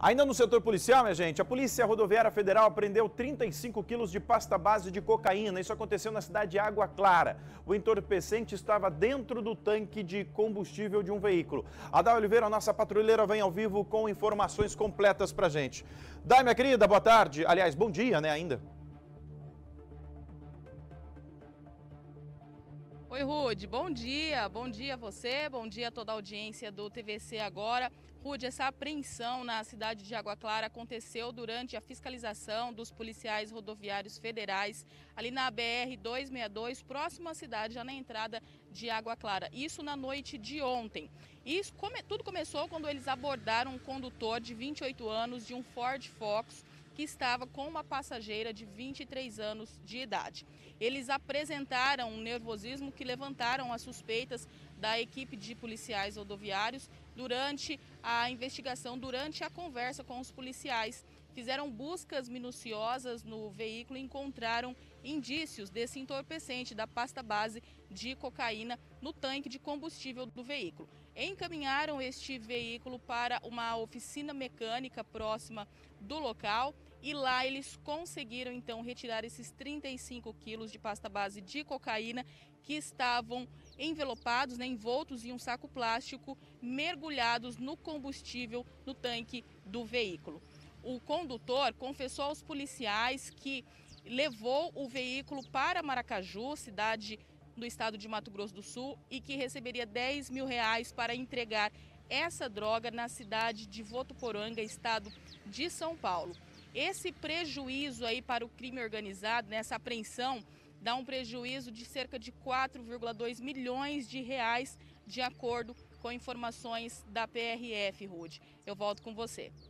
Ainda no setor policial, minha gente, a Polícia Rodoviária Federal apreendeu 35 quilos de pasta base de cocaína. Isso aconteceu na cidade de Água Clara. O entorpecente estava dentro do tanque de combustível de um veículo. A Day Oliveira, nossa patrulheira, vem ao vivo com informações completas pra gente. Day, minha querida, boa tarde. Aliás, bom dia, né, ainda. Oi, Rude, bom dia a você, bom dia a toda a audiência do TVC Agora. Rude, essa apreensão na cidade de Água Clara aconteceu durante a fiscalização dos policiais rodoviários federais ali na BR-262, próximo à cidade, já na entrada de Água Clara. Isso na noite de ontem. Tudo começou quando eles abordaram um condutor de 28 anos de um Ford Focus, que estava com uma passageira de 23 anos de idade. Eles apresentaram um nervosismo que levantaram as suspeitas da equipe de policiais rodoviários durante a investigação, durante a conversa com os policiais. Fizeram buscas minuciosas no veículo e encontraram indícios desse entorpecente, da pasta base de cocaína no tanque de combustível do veículo. Encaminharam este veículo para uma oficina mecânica próxima do local e lá eles conseguiram então retirar esses 35 quilos de pasta base de cocaína que estavam envelopados, envoltos em um saco plástico, mergulhados no combustível no tanque do veículo. O condutor confessou aos policiais que levou o veículo para Maracaju, cidade do estado de Mato Grosso do Sul, e que receberia R$10 mil para entregar essa droga na cidade de Votuporanga, estado de São Paulo. Esse prejuízo aí para o crime organizado, nessa apreensão, dá um prejuízo de cerca de 4,2 milhões de reais, de acordo com informações da PRF, Rude. Eu volto com você.